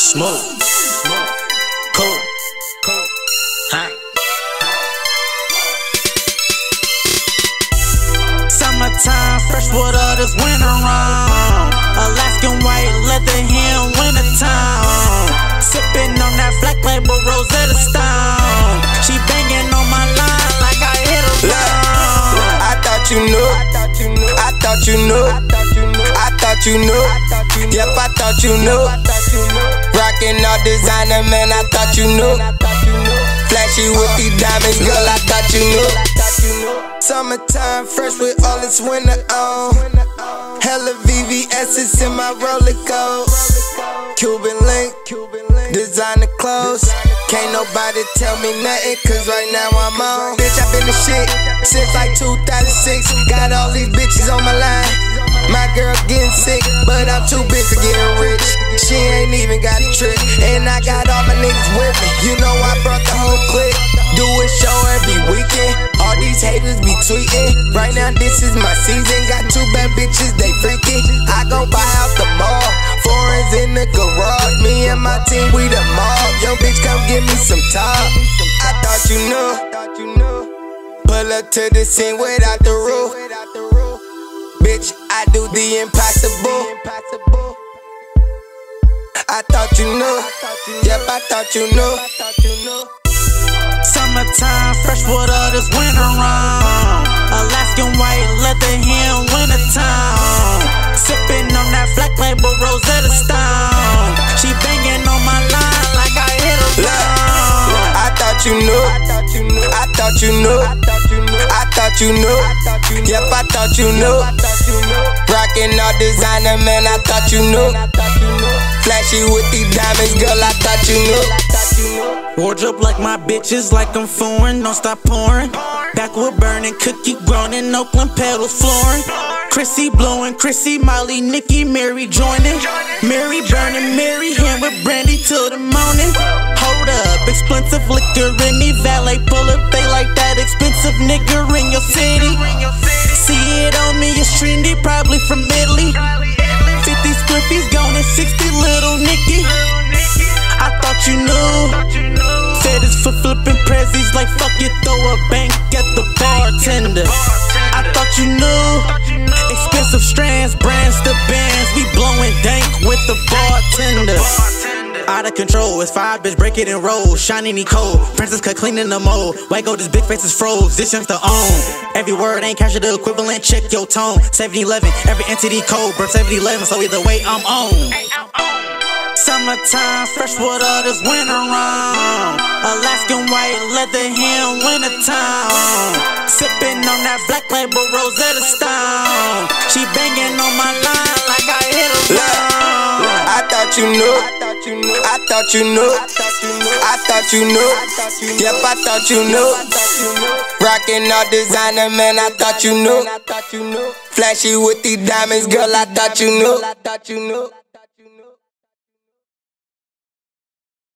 Smoke, cold, hot. Summertime, fresh water this winter on. Alaskan white leather here in wintertime. Sipping on that black label Rosetta Stone. She banging on my line like I hit a line. I thought you knew. I thought you knew. I thought you knew. Yep, I thought you knew. Rockin' all designer, man, I thought you knew. Flashy with these diamonds, girl, I thought you knew. Summertime, fresh with all this winter on. Hella VVS's in my roller coat. Cuban link, designer clothes. Can't nobody tell me nothing, cause right now I'm on. Bitch, I been the shit since like 2006. Got all these bitches on my line. My girl getting sick, but I'm too busy getting rich. She ain't even got a trick, and I got all my niggas with me. You know I brought the whole clique. Do a show every weekend. All these haters be tweeting. Right now this is my season. Got two bad bitches, they freaky. I go buy out the mall. Foreigns in the garage. Me and my team, we the mob. Yo bitch, come give me some top. I thought you knew. Pull up to the scene without the roof. Bitch, I do the impossible. I thought you knew. Yep, I thought you knew. Summertime, fresh water this winter on. Alaskan white leather here in wintertime. Sipping on that black label Rosetta Stone. She banging on my line like I hit a line. I thought you knew. I thought you knew. I thought you knew. Yep, I thought you knew. Rockin' all designer, man, I thought you knew. Flashy with these diamonds, girl, I thought you knew. Wardrobe like my bitches, like I'm foreign, don't stop pouring. Backwood burning, cookie grown in Oakland, pedals flooring. Chrissy blowing, Chrissy, Molly, Nikki, Mary joining. Mary burning, Mary hand with brandy till the morning. Hold up, expensive liquor in me, valet pull up, they like that expensive nigga in your city. See it on me, it's trendy, probably from Italy. 50 spliffies gone and 60 little Nicky. I thought you knew. Said it's for flipping prezzies, like fuck you, throw a bank at the bartender. I thought you knew. Expensive strands, brands to bands, we blowing dank with the bartender. Out of control, it's fire, bitch, break it and roll. Shiny Nicole, princess cut clean in the mold. White gold, this big face is froze, this youngster own. Every word ain't cash the equivalent, check your tone. 7-11, every entity code, birth 7-11, so either way I'm on. Summertime, fresh water this winter on. Alaskan white leather here in wintertime. Sipping on that black label Rosetta Stone. She banging on my line like I hit a line. I thought you knew. I thought you knew. I thought you knew. Yep, I thought you knew. Rockin' all designer, man, I thought you knew. Flashy with these diamonds, girl, I thought you knew.